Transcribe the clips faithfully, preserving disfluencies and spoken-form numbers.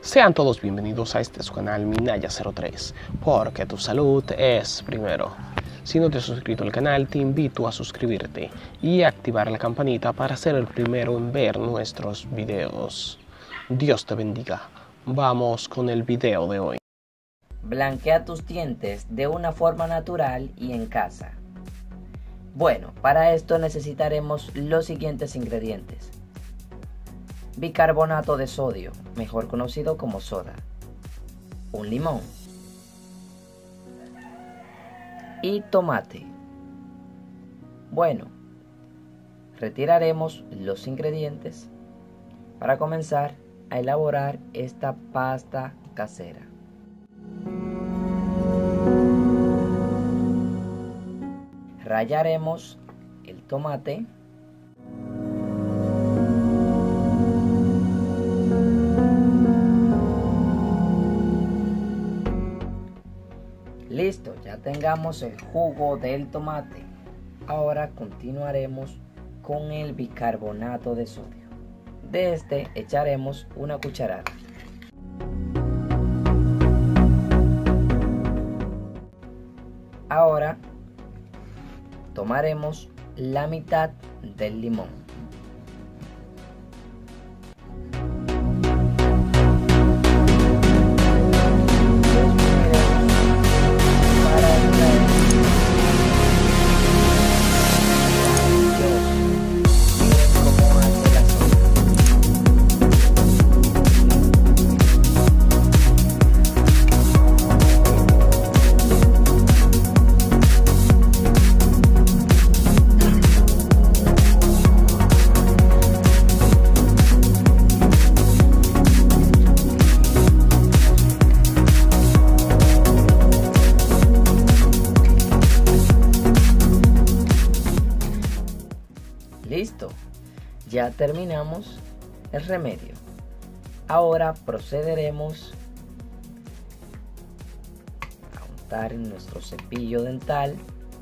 Sean todos bienvenidos a este su canal Minaya cero tres, porque tu salud es primero. Si no te has suscrito al canal, te invito a suscribirte y activar la campanita para ser el primero en ver nuestros videos. Dios te bendiga. Vamos con el video de hoy. Blanquea tus dientes de una forma natural y en casa. Bueno, para esto necesitaremos los siguientes ingredientes: bicarbonato de sodio, mejor conocido como soda, un limón y tomate. Bueno, retiraremos los ingredientes para comenzar a elaborar esta pasta casera. Rallaremos el tomate. Listo, ya tengamos el jugo del tomate. Ahora continuaremos con el bicarbonato de sodio. De este echaremos una cucharada. Ahora tomaremos la mitad del limón. Listo, ya terminamos el remedio. Ahora procederemos a untar nuestro cepillo dental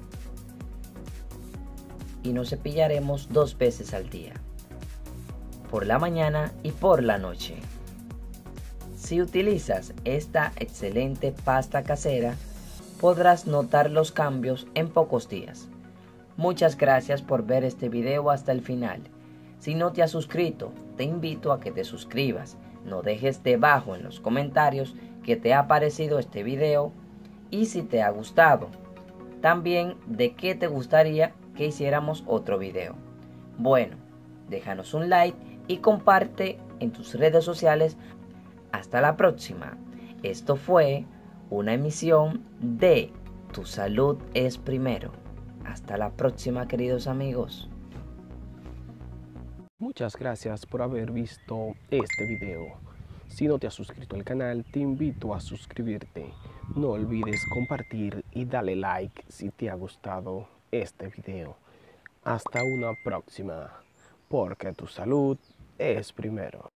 y nos cepillaremos dos veces al día, por la mañana y por la noche. Si utilizas esta excelente pasta casera, podrás notar los cambios en pocos días. Muchas gracias por ver este video hasta el final. Si no te has suscrito, te invito a que te suscribas. No dejes debajo en los comentarios qué te ha parecido este video y si te ha gustado. También de qué te gustaría que hiciéramos otro video. Bueno, déjanos un like y comparte en tus redes sociales. Hasta la próxima. Esto fue una emisión de Tu Salud es Primero. Hasta la próxima, queridos amigos. Muchas gracias por haber visto este video. Si no te has suscrito al canal, te invito a suscribirte. No olvides compartir y darle like si te ha gustado este video. Hasta una próxima, porque tu salud es primero.